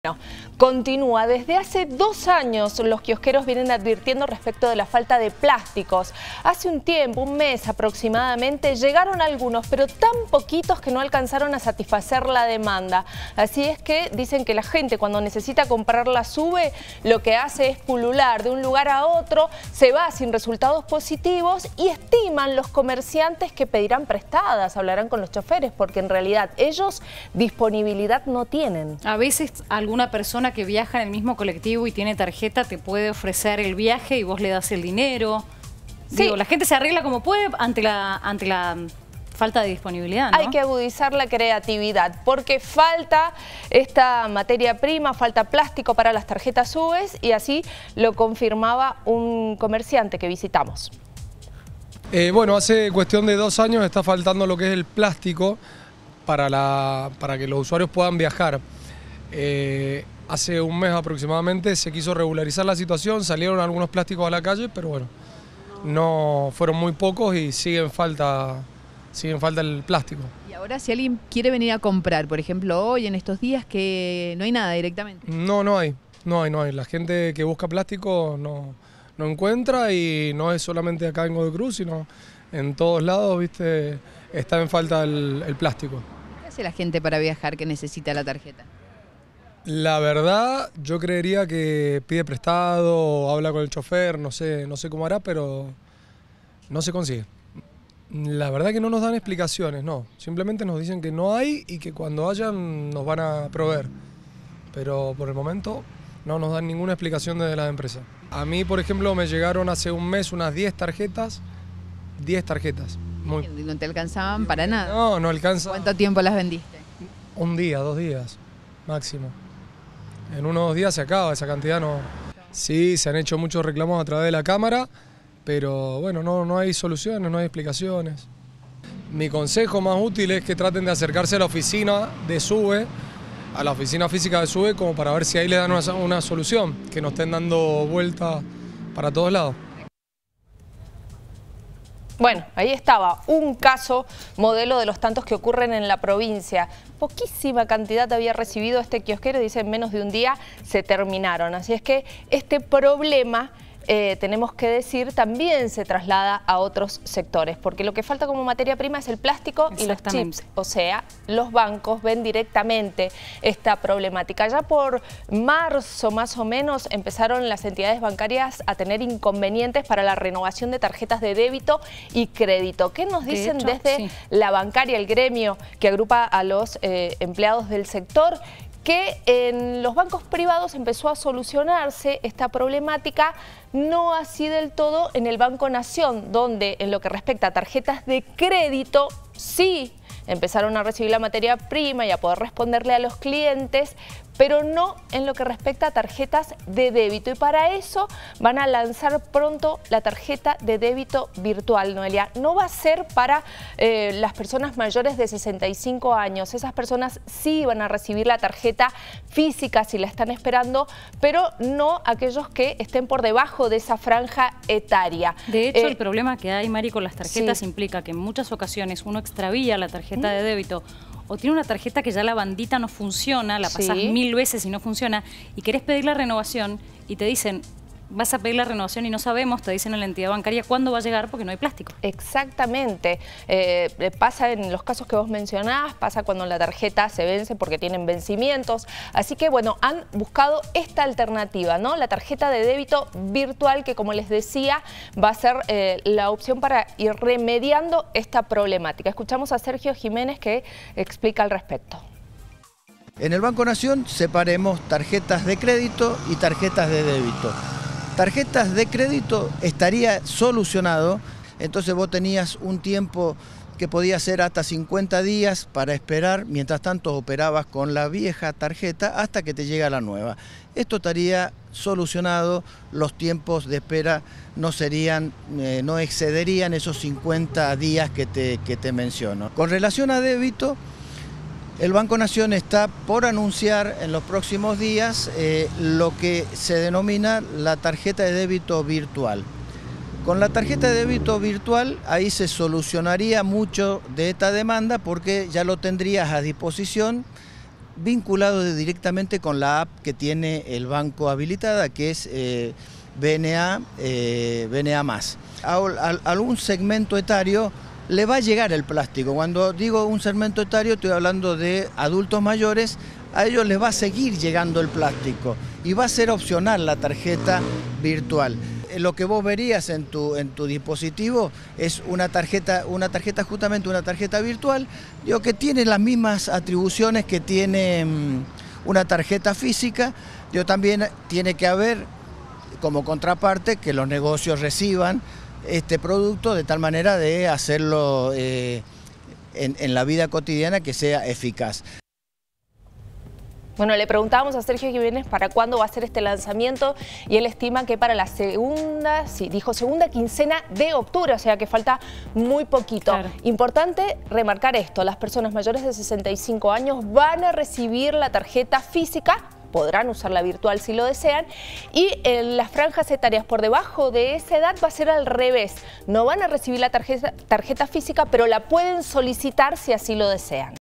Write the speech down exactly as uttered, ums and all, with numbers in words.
Bueno, continúa. Desde hace dos años los kiosqueros vienen advirtiendo respecto de la falta de plásticos. Hace un tiempo, un mes aproximadamente, llegaron algunos, pero tan poquitos que no alcanzaron a satisfacer la demanda. Así es que dicen que la gente cuando necesita comprar la SUBE, lo que hace es pulular de un lugar a otro, se va sin resultados positivos y estiman los comerciantes que pedirán prestadas, hablarán con los choferes, porque en realidad ellos disponibilidad no tienen. A veces algún Una persona que viaja en el mismo colectivo y tiene tarjeta te puede ofrecer el viaje y vos le das el dinero. Sí. Digo, la gente se arregla como puede ante la, ante la falta de disponibilidad, ¿no? Hay que agudizar la creatividad porque falta esta materia prima, falta plástico para las tarjetas SUBE y así lo confirmaba un comerciante que visitamos. Eh, bueno, hace cuestión de dos años está faltando lo que es el plástico para, la, para que los usuarios puedan viajar. Eh, hace un mes aproximadamente se quiso regularizar la situación, salieron algunos plásticos a la calle, pero bueno, no fueron muy pocos y siguen falta, siguen falta el plástico. Y ahora si alguien quiere venir a comprar, por ejemplo hoy, en estos días, que no hay nada directamente. No, no hay, no hay, no hay. La gente que busca plástico no, no encuentra y no es solamente acá en Godoy Cruz, sino en todos lados, viste, está en falta el, el plástico. ¿Qué hace la gente para viajar que necesita la tarjeta? La verdad, yo creería que pide prestado, habla con el chofer, no sé, no sé cómo hará, pero no se consigue. La verdad que no nos dan explicaciones, no. Simplemente nos dicen que no hay y que cuando hayan nos van a proveer. Pero por el momento no nos dan ninguna explicación desde la empresa. A mí, por ejemplo, me llegaron hace un mes unas diez tarjetas. diez tarjetas. Muy... ¿No te alcanzaban para nada? No, no alcanza. ¿Cuánto tiempo las vendiste? Un día, dos días, máximo. En unos días se acaba, esa cantidad no... Sí, se han hecho muchos reclamos a través de la cámara, pero bueno, no, no hay soluciones, no hay explicaciones. Mi consejo más útil es que traten de acercarse a la oficina de SUBE, a la oficina física de SUBE, como para ver si ahí le dan una, una solución, que no estén dando vueltas para todos lados. Bueno, ahí estaba un caso modelo de los tantos que ocurren en la provincia. Poquísima cantidad había recibido este kiosquero, dice en menos de un día se terminaron. Así es que este problema, eh, tenemos que decir, también se traslada a otros sectores, porque lo que falta como materia prima es el plástico y los chips. O sea, los bancos ven directamente esta problemática. Ya por marzo más o menos empezaron las entidades bancarias a tener inconvenientes para la renovación de tarjetas de débito y crédito. ¿Qué nos dicen de hecho, desde sí. la bancaria, el gremio que agrupa a los eh, empleados del sector? Que en los bancos privados empezó a solucionarse esta problemática, no así del todo en el Banco Nación, donde en lo que respecta a tarjetas de crédito, sí empezaron a recibir la materia prima y a poder responderle a los clientes, pero no en lo que respecta a tarjetas de débito. Y para eso van a lanzar pronto la tarjeta de débito virtual, Noelia. No va a ser para eh, las personas mayores de sesenta y cinco años. Esas personas sí van a recibir la tarjeta física si la están esperando, pero no aquellos que estén por debajo de esa franja etaria. De hecho, eh, el problema que hay, Mari, con las tarjetas sí. implica que en muchas ocasiones uno extravía la tarjeta de débito o tiene una tarjeta que ya la bandita no funciona, la pasás sí. mil veces y no funciona, y querés pedir la renovación y te dicen, vas a pedir la renovación y no sabemos, te dicen en la entidad bancaria cuándo va a llegar porque no hay plástico. Exactamente. Eh, pasa en los casos que vos mencionás, pasa cuando la tarjeta se vence porque tienen vencimientos. Así que, bueno, han buscado esta alternativa, ¿no? La tarjeta de débito virtual que, como les decía, va a ser eh, la opción para ir remediando esta problemática. Escuchamos a Sergio Jiménez que explica al respecto. En el Banco Nación separemos tarjetas de crédito y tarjetas de débito. Tarjetas de crédito estaría solucionado, entonces vos tenías un tiempo que podía ser hasta cincuenta días para esperar, mientras tanto operabas con la vieja tarjeta hasta que te llega la nueva. Esto estaría solucionado, los tiempos de espera no serían, eh, no excederían esos cincuenta días que te, que te menciono. Con relación a débito, el Banco Nación está por anunciar en los próximos días eh, lo que se denomina la tarjeta de débito virtual. Con la tarjeta de débito virtual ahí se solucionaría mucho de esta demanda porque ya lo tendrías a disposición vinculado directamente con la app que tiene el banco habilitada, que es eh, B N A, eh, B N A más. A, a, a algún segmento etario le va a llegar el plástico. Cuando digo un segmento etario estoy hablando de adultos mayores, a ellos les va a seguir llegando el plástico y va a ser opcional la tarjeta virtual. Lo que vos verías en tu, en tu dispositivo es una tarjeta, una tarjeta justamente una tarjeta virtual, digo, que tiene las mismas atribuciones que tiene um, una tarjeta física. Digo, también tiene que haber como contraparte que los negocios reciban este producto de tal manera de hacerlo eh, en, en la vida cotidiana que sea eficaz. Bueno, le preguntábamos a Sergio Jiménez para cuándo va a ser este lanzamiento y él estima que para la segunda, sí, dijo segunda quincena de octubre, o sea que falta muy poquito. Claro. Importante remarcar esto, las personas mayores de sesenta y cinco años van a recibir la tarjeta física, podrán usar la virtual si lo desean, y en las franjas etarias por debajo de esa edad va a ser al revés. No van a recibir la tarjeta, tarjeta física, pero la pueden solicitar si así lo desean.